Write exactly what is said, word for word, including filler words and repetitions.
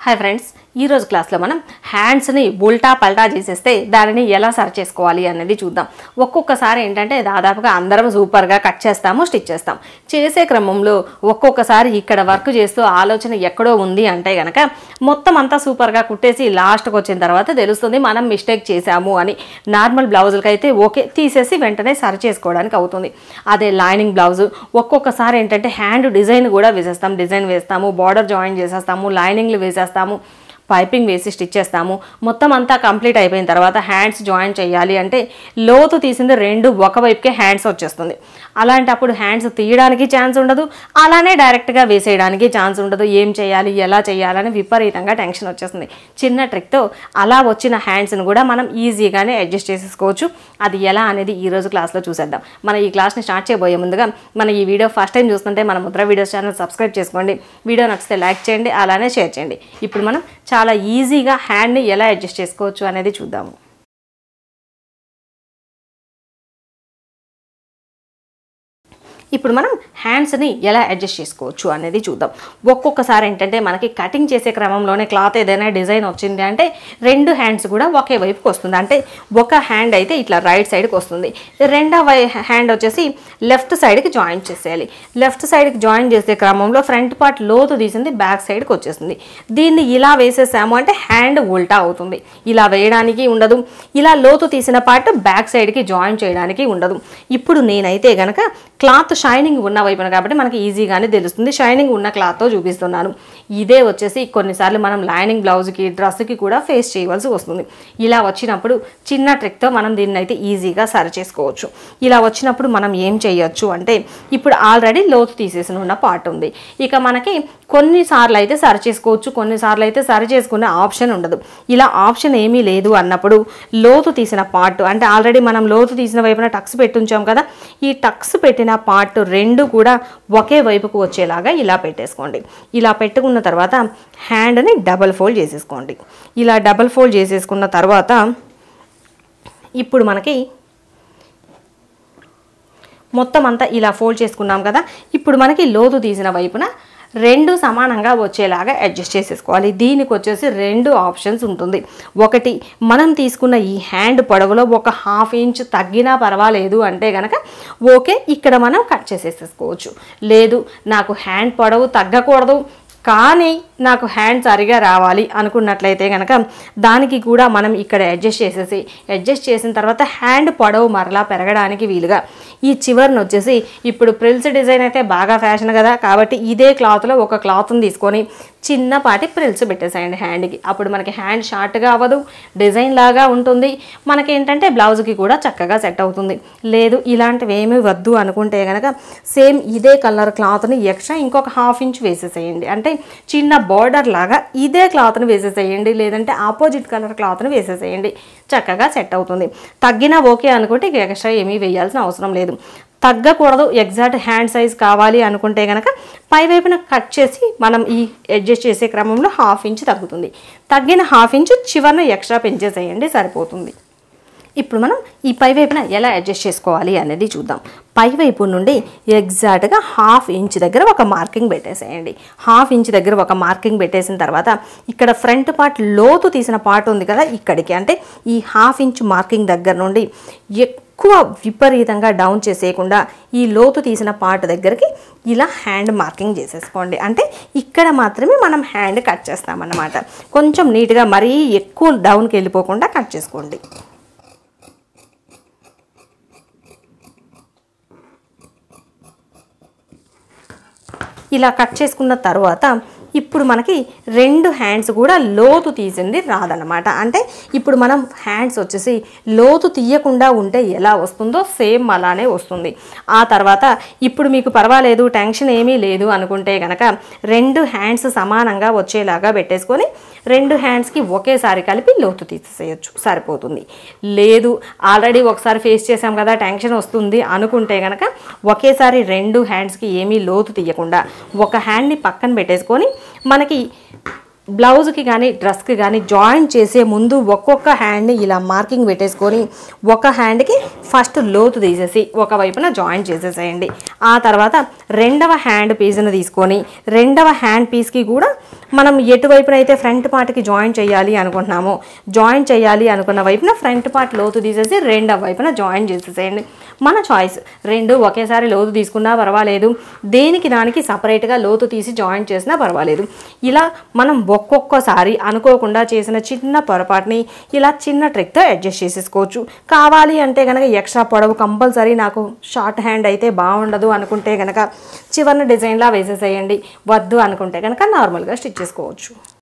Hi friends, ఈ రోజు క్లాస్లో మనం హ్యాండ్స్ని ఉల్టా పల్టా చేసేస్తే దానిని ఎలా సరి చేసుకోవాలి అనేది చూద్దాం. ఒక్కొక్కసారి ఏంటంటే దాదాపుగా అందరం సూపర్గా కట్ చేస్తాము, స్టిచ్ చేస్తాం. చేసే క్రమంలో ఒక్కొక్కసారి ఇక్కడ వర్క్ చేస్తూ ఆలోచన ఎక్కడో ఉంది అంటే కనుక మొత్తం అంతా సూపర్గా కుట్టేసి లాస్ట్కి వచ్చిన తర్వాత తెలుస్తుంది మనం మిస్టేక్ చేసాము అని. నార్మల్ బ్లౌజులకి అయితే ఓకే తీసేసి వెంటనే సరి చేసుకోవడానికి అవుతుంది. అదే లైనింగ్ బ్లౌజు ఒక్కొక్కసారి ఏంటంటే హ్యాండ్ డిజైన్ కూడా వేసేస్తాం, డిజైన్ వేస్తాము, బార్డర్ జాయిన్ చేసేస్తాము, లైనింగ్లు వేసేస్తాము, పైపింగ్ వేసి స్టిచ్ చేస్తాము. మొత్తం అంతా కంప్లీట్ అయిపోయిన తర్వాత హ్యాండ్స్ జాయిన్ చేయాలి అంటే లోతు తీసింది రెండు ఒకవైపుకే హ్యాండ్స్ వచ్చేస్తుంది. అలాంటప్పుడు హ్యాండ్స్ తీయడానికి ఛాన్స్ ఉండదు, అలానే డైరెక్ట్గా వేసేయడానికి ఛాన్స్ ఉండదు. ఏం చేయాలి, ఎలా చేయాలని విపరీతంగా టెన్షన్ వచ్చేస్తుంది. చిన్న ట్రిక్తో అలా వచ్చిన హ్యాండ్స్ని కూడా మనం ఈజీగానే అడ్జస్ట్ చేసేసుకోవచ్చు. అది ఎలా అనేది ఈరోజు క్లాస్లో చూసేద్దాం. మన ఈ క్లాస్ని స్టార్ట్ చేయబోయే ముందుగా మన ఈ వీడియో ఫస్ట్ టైం చూస్తుంటే మన ముద్ర వీడియోస్ ఛానల్ సబ్స్క్రైబ్ చేసుకోండి. వీడియో నచ్చితే లైక్ చేయండి, అలానే షేర్ చేయండి. ఇప్పుడు మనం చాలా ఈజీగా హ్యాండ్ని ఎలా అడ్జస్ట్ చేసుకోవచ్చు అనేది చూద్దాము. ఇప్పుడు మనం హ్యాండ్స్ని ఎలా అడ్జస్ట్ చేసుకోవచ్చు అనేది చూద్దాం. ఒక్కొక్కసారి ఏంటంటే మనకి కటింగ్ చేసే క్రమంలోనే క్లాత్ ఏదైనా డిజైన్ వచ్చింది అంటే రెండు హ్యాండ్స్ కూడా ఒకే వైపుకి వస్తుంది. అంటే ఒక హ్యాండ్ అయితే ఇట్లా రైట్ సైడ్కి వస్తుంది, రెండవ హ్యాండ్ వచ్చేసి లెఫ్ట్ సైడ్కి జాయిన్ చేసేయాలి. లెఫ్ట్ సైడ్కి జాయిన్ చేసే క్రమంలో ఫ్రంట్ పార్ట్ లోతు తీసింది బ్యాక్ సైడ్కి వచ్చేస్తుంది. దీన్ని ఇలా వేసేసాము అంటే హ్యాండ్ ఉల్టా అవుతుంది. ఇలా వేయడానికి ఉండదు, ఇలా లోతు తీసిన పార్ట్ బ్యాక్ సైడ్కి జాయిన్ చేయడానికి ఉండదు. ఇప్పుడు నేనైతే గనక క్లాత్ షైనింగ్ ఉన్న వైపున కాబట్టి మనకి ఈజీగానే తెలుస్తుంది. షైనింగ్ ఉన్న క్లాత్తో చూపిస్తున్నాను. ఇదే వచ్చేసి కొన్నిసార్లు మనం లైనింగ్ బ్లౌజ్కి, డ్రెస్కి కూడా ఫేస్ చేయవలసి వస్తుంది. ఇలా వచ్చినప్పుడు చిన్న ట్రిక్తో మనం దీన్ని అయితే ఈజీగా సరి చేసుకోవచ్చు. ఇలా వచ్చినప్పుడు మనం ఏం చేయొచ్చు అంటే ఇప్పుడు ఆల్రెడీ లోతు తీసేసిన ఉన్న పార్ట్ ఉంది. ఇక మనకి కొన్నిసార్లు అయితే సరి చేసుకోవచ్చు, కొన్నిసార్లు అయితే సరి చేసుకునే ఆప్షన్ ఉండదు. ఇలా ఆప్షన్ ఏమీ లేదు అన్నప్పుడు లోతు తీసిన పార్ట్ అంటే ఆల్రెడీ మనం లోతు తీసిన వైపున టక్స్ పెట్టుంచాం కదా, ఈ టక్స్ పెట్టిన పార్ట్ రెండు కూడా ఒకే వైపుకు వచ్చేలాగా ఇలా పెట్టేసుకోండి. ఇలా పెట్టుకున్న తర్వాత హ్యాండ్ని డబల్ ఫోల్డ్ చేసేసుకోండి. ఇలా డబల్ ఫోల్డ్ చేసేసుకున్న తర్వాత ఇప్పుడు మనకి మొత్తం అంతా ఇలా ఫోల్డ్ చేసుకున్నాం కదా, ఇప్పుడు మనకి లోతు తీసిన వైపున రెండు సమానంగా వచ్చేలాగా అడ్జస్ట్ చేసేసుకోవాలి. దీనికి వచ్చేసి రెండు ఆప్షన్స్ ఉంటుంది. ఒకటి, మనం తీసుకున్న ఈ హ్యాండ్ పొడవులో ఒక హాఫ్ ఇంచ్ తగ్గినా పర్వాలేదు అంటే కనుక ఓకే, ఇక్కడ మనం కట్ చేసేసుకోవచ్చు. లేదు నాకు హ్యాండ్ పొడవు తగ్గకూడదు కానీ నాకు హ్యాండ్ సరిగా రావాలి అనుకున్నట్లయితే కనుక దానికి కూడా మనం ఇక్కడ అడ్జస్ట్ చేసేసి అడ్జస్ట్ చేసిన తర్వాత హ్యాండ్ పొడవు మరలా పెరగడానికి వీలుగా ఈ చివరిని వచ్చేసి ఇప్పుడు ప్రిల్స్ డిజైన్ అయితే బాగా ఫ్యాషన్ కదా, కాబట్టి ఇదే క్లాత్లో ఒక క్లాత్ని తీసుకొని చిన్నపాటి ప్రిల్స్ పెట్టేసేయండి హ్యాండ్కి. అప్పుడు మనకి హ్యాండ్ షార్ట్గా అవ్వదు, డిజైన్ లాగా ఉంటుంది, మనకేంటంటే బ్లౌజ్కి కూడా చక్కగా సెట్ అవుతుంది. లేదు ఇలాంటివి ఏమీ వద్దు అనుకుంటే కనుక సేమ్ ఇదే కలర్ క్లాత్ని ఎక్స్ట్రా ఇంకొక హాఫ్ ఇంచ్ వేసేసేయండి. అంటే చిన్న బార్డర్ లాగా ఇదే క్లాత్ని వేసేసేయండి, లేదంటే ఆపోజిట్ కలర్ క్లాత్ని వేసేసేయండి, చక్కగా సెట్ అవుతుంది. తగ్గినా ఓకే అనుకుంటే ఇక ఎక్స్ట్రా ఏమీ వేయాల్సిన అవసరం లేదు. తగ్గకూడదు, ఎగ్జాక్ట్ హ్యాండ్ సైజ్ కావాలి అనుకుంటే కనుక పై వైపున కట్ చేసి మనం ఈ అడ్జస్ట్ చేసే క్రమంలో హాఫ్ ఇంచ్ తగ్గుతుంది. తగ్గిన హాఫ్ ఇంచ్ చివరిన ఎక్స్ట్రా పెంచేసేయండి, సరిపోతుంది. ఇప్పుడు మనం ఈ పై వైపున ఎలా అడ్జస్ట్ చేసుకోవాలి అనేది చూద్దాం. పై వైపు నుండి ఎగ్జాక్ట్గా హాఫ్ ఇంచ్ దగ్గర ఒక మార్కింగ్ పెట్టేసేయండి. హాఫ్ ఇంచ్ దగ్గర ఒక మార్కింగ్ పెట్టేసిన తర్వాత ఇక్కడ ఫ్రంట్ పార్ట్ లోతు తీసిన పార్ట్ ఉంది కదా, ఇక్కడికి అంటే ఈ హాఫ్ ఇంచ్ మార్కింగ్ దగ్గర నుండి ఎక్కువ విపరీతంగా డౌన్ చేసేయకుండా ఈ లోతు తీసిన పార్ట్ దగ్గరికి ఇలా హ్యాండ్ మార్కింగ్ చేసేసుకోండి. అంటే ఇక్కడ మాత్రమే మనం హ్యాండ్ కట్ చేస్తామన్నమాట. కొంచెం నీట్గా మరీ ఎక్కువ డౌన్కి వెళ్ళిపోకుండా కట్ చేసుకోండి. ఇలా కట్ చేసుకున్న తర్వాత ఇప్పుడు మనకి రెండు హ్యాండ్స్ కూడా లోతు తీసింది రాదనమాట. అంటే ఇప్పుడు మనం హ్యాండ్స్ వచ్చేసి లోతు తీయకుండా ఉంటే ఎలా వస్తుందో సేమ్ అలానే వస్తుంది. ఆ తర్వాత ఇప్పుడు మీకు పర్వాలేదు, టెన్షన్ ఏమీ లేదు అనుకుంటే కనుక రెండు హ్యాండ్స్ సమానంగా వచ్చేలాగా పెట్టేసుకొని రెండు హ్యాండ్స్కి ఒకేసారి కలిపి లోతు తీసేయచ్చు, సరిపోతుంది. లేదు ఆల్రెడీ ఒకసారి ఫేస్ చేసాం కదా, టెన్షన్ వస్తుంది అనుకుంటే కనుక ఒకేసారి రెండు హ్యాండ్స్కి ఏమీ లోతు తీయకుండా ఒక హ్యాండ్ని పక్కన పెట్టేసుకొని మనకి బ్లౌజ్కి కానీ డ్రెస్కి కానీ జాయిన్ చేసే ముందు ఒక్కొక్క హ్యాండ్ని ఇలా మార్కింగ్ పెట్టేసుకొని ఒక హ్యాండ్కి ఫస్ట్ లోతు తీసేసి ఒకవైపున జాయిన్ చేసేసేయండి. ఆ తర్వాత రెండవ హ్యాండ్ పీస్ని తీసుకొని రెండవ హ్యాండ్ పీస్కి కూడా మనం ఎటువైపున అయితే ఫ్రంట్ పార్ట్కి జాయిన్ చేయాలి అనుకుంటున్నామో జాయిన్ చేయాలి అనుకున్న వైపున ఫ్రంట్ పార్ట్ లోతు తీసేసి రెండవ వైపున జాయిన్ చేసేసేయండి. మన చాయిస్, రెండు ఒకేసారి లోతు తీసుకున్నా పర్వాలేదు, దేనికి దానికి సపరేట్గా లోతు తీసి జాయిన్ చేసినా పర్వాలేదు. ఇలా మనం ఒక్కొక్కసారి అనుకోకుండా చేసిన చిన్న పొరపాటుని ఇలా చిన్న ట్రిక్తో అడ్జస్ట్ చేసేసుకోవచ్చు. కావాలి అంటే కనుక ఎక్స్ట్రా పొడవు కంపల్సరీ నాకు షార్ట్ హ్యాండ్ అయితే బాగుండదు అనుకుంటే కనుక చివరిన డిజైన్లా వేసేసేయండి. వద్దు అనుకుంటే కనుక నార్మల్గా స్టిచ్ చేసుకోవచ్చు.